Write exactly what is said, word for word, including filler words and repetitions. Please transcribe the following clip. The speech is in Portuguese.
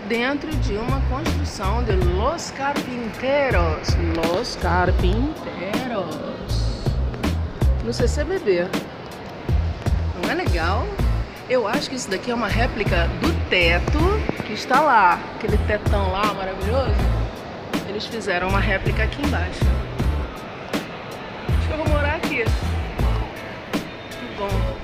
dentro de uma construção de Los Carpinteros. Los Carpinteros. No C C B B. Não é legal? Eu acho que isso daqui é uma réplica do teto que está lá. Aquele tetão lá maravilhoso. Eles fizeram uma réplica aqui embaixo. Acho que eu vou morar aqui. Que bom.